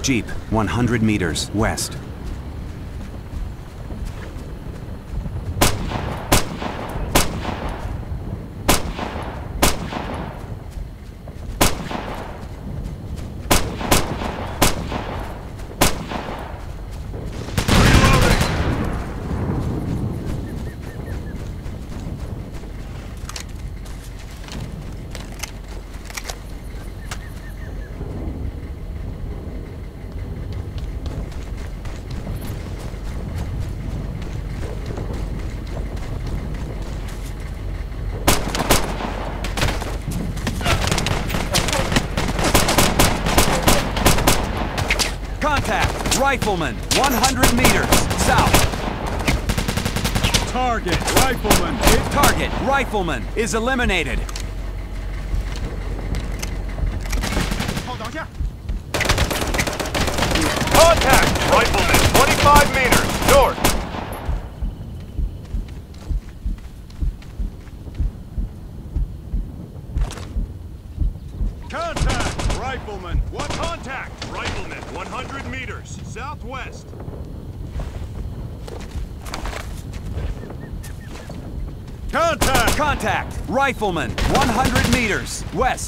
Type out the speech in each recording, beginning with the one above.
Jeep, 100 meters west. Contact! Rifleman, 100 meters, south. Target, Rifleman. Target, Rifleman, is eliminated. Contact! Rifleman, 25 meters, north. Contact, Rifleman. What contact? Rifleman, 100 meters, southwest. Contact! Contact! Rifleman, 100 meters, west.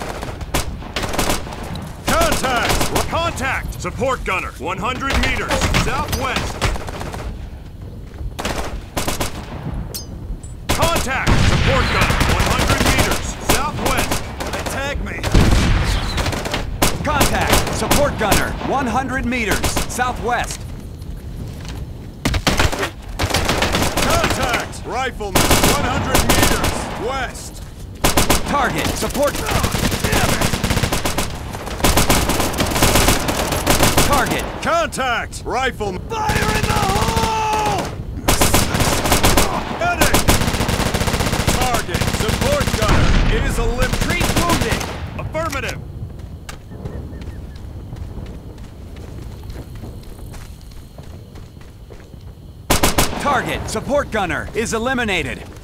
Contact! Contact! Support gunner, 100 meters, southwest. Contact! Support gunner, 100 meters, southwest. Attack me! Contact! Support gunner, 100 meters, southwest. Contact! Rifleman, 100 meters, west. Target, support... Damn it! Target! Contact! Rifleman! Fire in the hole! Medic! Target, support gunner, is eliminated. Treat wounded! Affirmative. Target, support gunner, is eliminated.